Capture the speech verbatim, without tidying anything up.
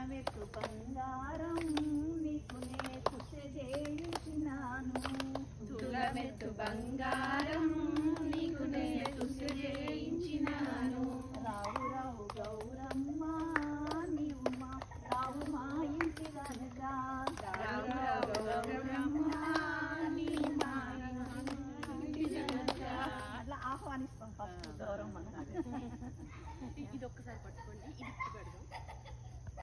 తులమెట్టు బంగారం నీకు నే కుశ చేయించినాను తులమెట్టు బంగారం నీకు నే కుశ చేయించినాను రావు రావు గౌరమ్మ నీవు మా రావు మా ఇంటి కనుక రావు రావు గౌరమ్మ నీవు మా ఇంటి కనుక అట్లా ఆహ్వానిస్తాం ఫస్ట్ గౌరమ్మ. ఇది ఒక్కసారి పట్టుకోండి, ఇది పెడదాం.